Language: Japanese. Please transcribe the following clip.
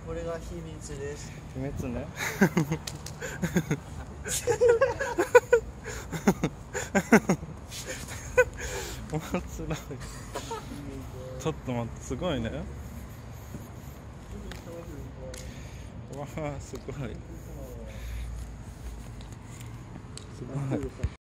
これが秘密です。 秘密ね。面白い。ちょっと待って、すごいね。わあ、すごい。すごい。